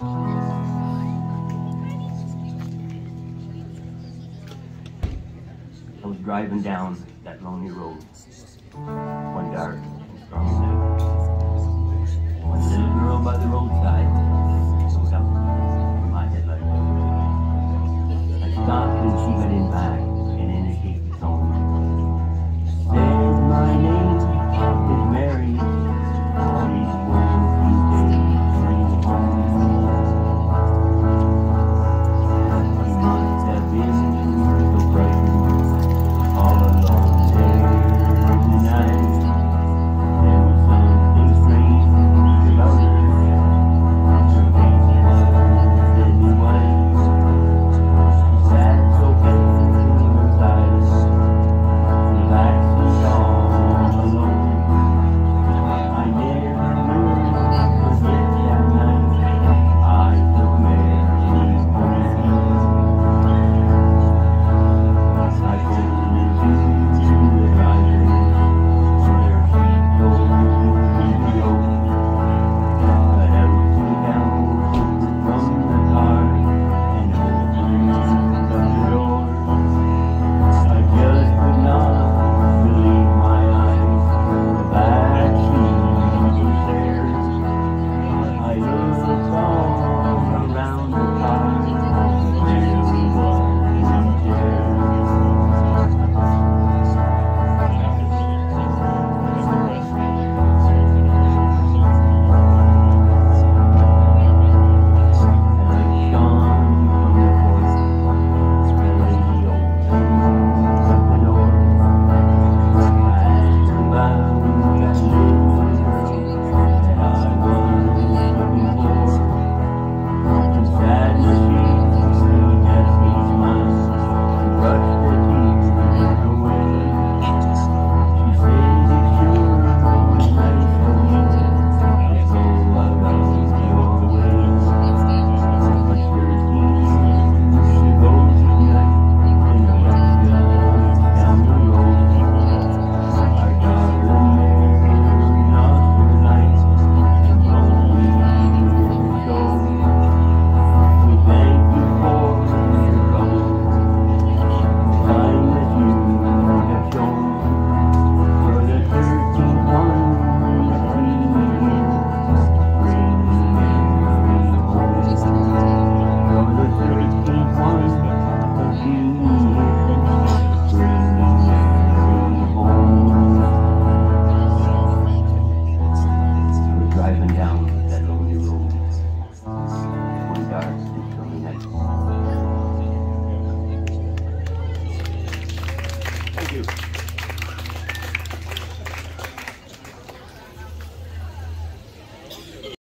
I was driving down that lonely road one dark and stormy night. When the little girl by the roadside looked up in my headlight. I stopped and she got in back and in a shaky tone said, "My name is Mary. Please won't you take me home?" She must have been so frightened all alone there in the night. There was something strange about her. Her face was deadly white. She sat so pale and silent, relaxing all alone. I never knew forget that night I took Mary home. I pulled into the driveway where she told me to go. Got out down from the car and opened the door. I just could not believe my eyes. The back seat was there. I looked all around the car. There was one chair. Driving down that lonely road one dark and stormy night. Thank you.